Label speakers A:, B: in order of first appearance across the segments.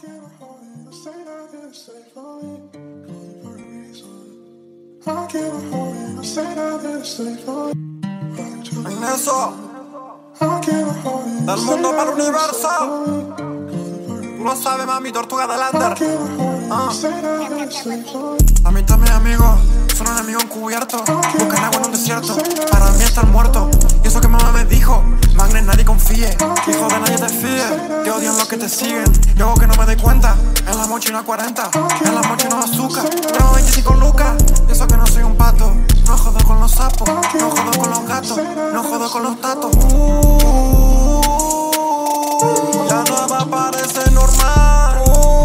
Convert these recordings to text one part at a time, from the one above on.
A: Magnesio, del mundo para el universo. Tú lo sabes, mami, tortuga de Lander. La mitad mis amigos son enemigos encubiertos. Buscan agua en un desierto, para mí están muertos. Y eso que mamá me dijo, Magnes, nadie confíe. Hijo de nadie te fíe, que odian los que te siguen. Yo hago que no me doy cuenta, en la mochila 40, en la mochila no azúcar, no 25 lucas. Y eso que no soy un pato, no jodo con los sapos, no jodo con los gatos, no jodo con los tatos. Ya nada parece normal.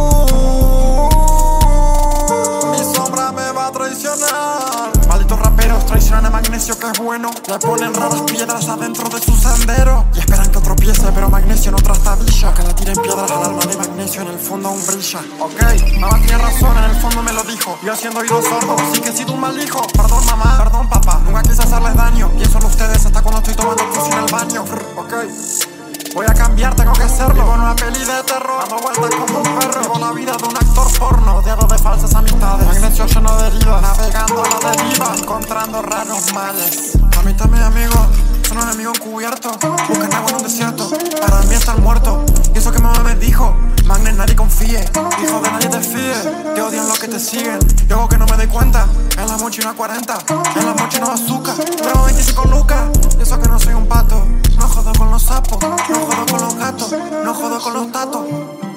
A: Mi sombra me va a traicionar. Malditos raperos traicionan a Magnesio, que es bueno. Le ponen raras piedras adentro de su sendero y esperan que tropiece, pero Magnesio no trastabilla. Que le tiren piedras al alma de Magnesio, en el fondo aún brilla. Ok, mamá tenía razón, en el fondo me lo dijo. Yo haciendo oídos sordos, sí que he sido un mal hijo. Perdón mamá, perdón papá, nunca quise hacerles daño. Pienso en ustedes hasta cuando estoy tomando pussy en el baño. Ok, voy a cambiar, tengo que hacerlo. Vivo en una peli de terror, dando vueltas como un perro. Vivo la vida de un actor porno, rodeado de falsas amistades. Magnesio lleno de heridas, navegando a la deriva, encontrando raros males. A mí también, amigos, son un enemigo encubierto. Buscan agua en un desierto, para mí están muertos. Y eso que mamá me dijo, Magnes, nadie confíe. Hijo de nadie te fíe, que odian los que te siguen. Yo hago que no me doy cuenta, en la mochila 40, en la mochila no azúcar, pero 25 lucas. Y eso que no soy un pato, no jodo con los sapos, no jodo con los gatos, no jodo con los tatos.